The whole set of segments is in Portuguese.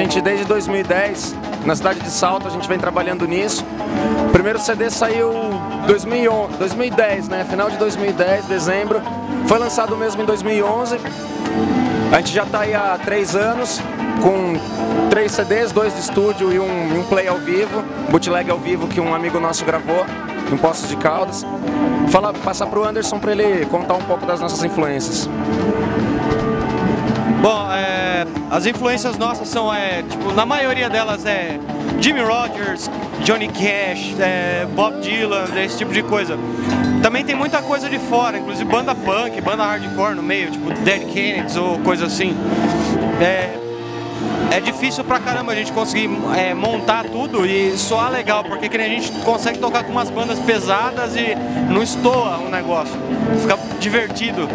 gente, desde 2010, na cidade de Salto, a gente vem trabalhando nisso. O primeiro CD saiu em 2010, né? Final de 2010, dezembro. Foi lançado mesmo em 2011. A gente já está aí há 3 anos, com 3 CDs, 2 de estúdio e um play ao vivo, bootleg ao vivo que um amigo nosso gravou, em Poços de Caldas. Passar para o Anderson para ele contar um pouco das nossas influências. Bom, as influências nossas são, tipo, na maioria delas é Jimmy Rogers, Johnny Cash, Bob Dylan, esse tipo de coisa. Também tem muita coisa de fora, inclusive banda punk, banda hardcore no meio, tipo Dead Kennedys ou coisa assim. É difícil pra caramba a gente conseguir montar tudo e soar legal, porque que nem a gente consegue tocar com umas bandas pesadas e não estoa o negócio, fica divertido.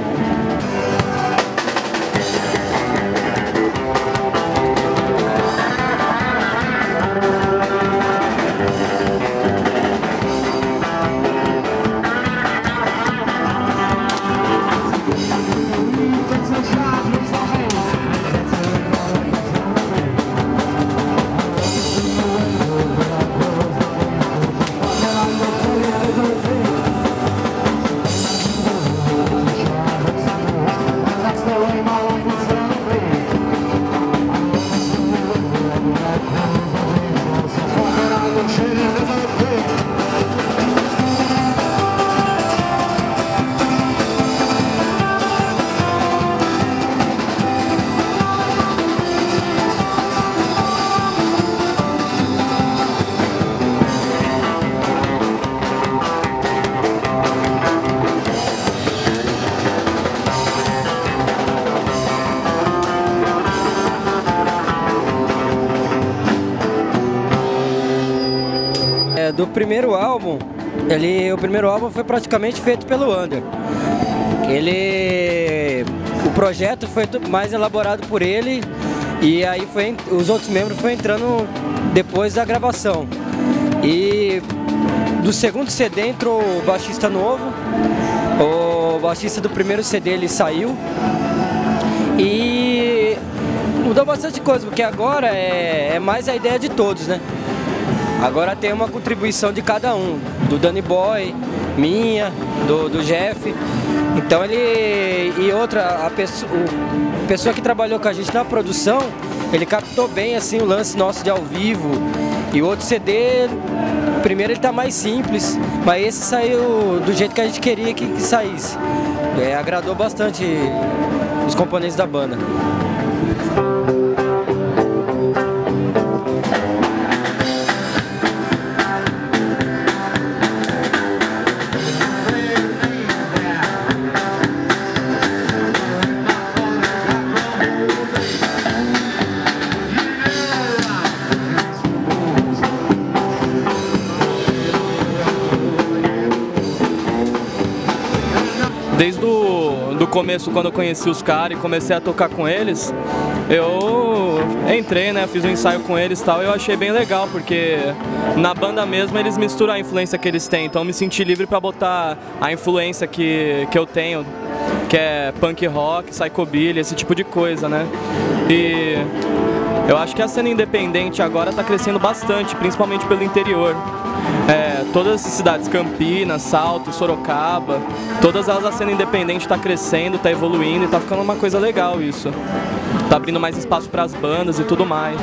Do primeiro álbum, o primeiro álbum foi praticamente feito pelo Under. O projeto foi mais elaborado por ele e aí os outros membros foram entrando depois da gravação. E do segundo CD entrou o baixista novo, o baixista do primeiro CD ele saiu e mudou bastante coisa, porque agora é mais a ideia de todos, né? Agora tem uma contribuição de cada um, do Danny Boy, minha, do Jeff. Então a pessoa que trabalhou com a gente na produção, ele captou bem assim o lance nosso de ao vivo. E o outro CD, primeiro ele tá mais simples, mas esse saiu do jeito que a gente queria que saísse. Agradou bastante os componentes da banda. Desde do começo, quando eu conheci os caras e comecei a tocar com eles, eu entrei, né, fiz um ensaio com eles e tal, e eu achei bem legal, porque na banda mesmo eles misturam a influência que eles têm, então eu me senti livre pra botar a influência que eu tenho, que é punk rock, psychobilly, esse tipo de coisa, né, e eu acho que a cena independente agora tá crescendo bastante, principalmente pelo interior. Todas as cidades, Campinas, Salto, Sorocaba, todas elas, a cena independente está crescendo, está evoluindo e está ficando uma coisa legal isso. Tá abrindo mais espaço para as bandas e tudo mais.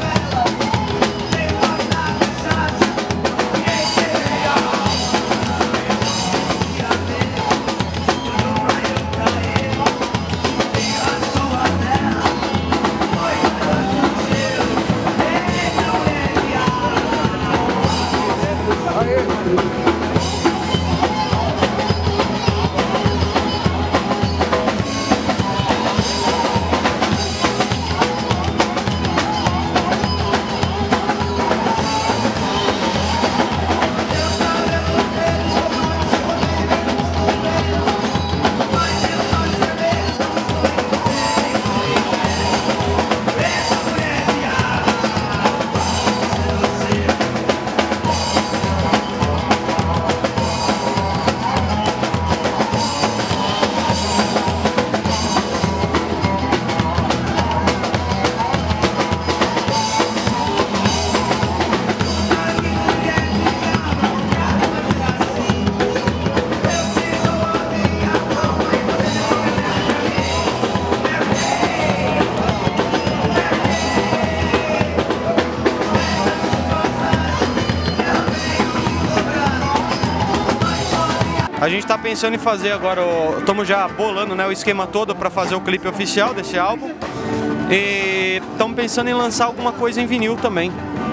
A gente tá pensando em fazer agora, estamos já bolando, né, o esquema todo para fazer o clipe oficial desse álbum. E estamos pensando em lançar alguma coisa em vinil também,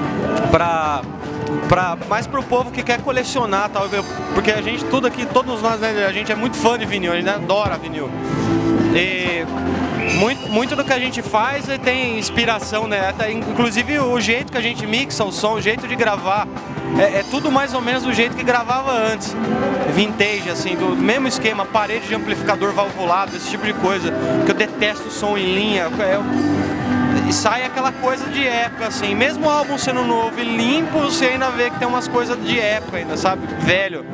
mais pro povo que quer colecionar, tal, porque a gente, tudo aqui, todos nós, né, a gente é muito fã de vinil, a gente adora vinil. E muito do que a gente faz tem inspiração, né? Até, inclusive o jeito que a gente mixa o som, o jeito de gravar, é tudo mais ou menos do jeito que gravava antes. Vintage, assim, do mesmo esquema, parede de amplificador valvulado, esse tipo de coisa, que eu detesto o som em linha. E sai aquela coisa de época, assim, mesmo o álbum sendo novo e limpo, você ainda vê que tem umas coisas de época ainda, sabe? Velho.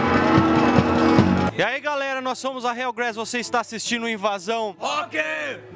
E aí galera, nós somos a Hellgrass, você está assistindo Invasão Rock!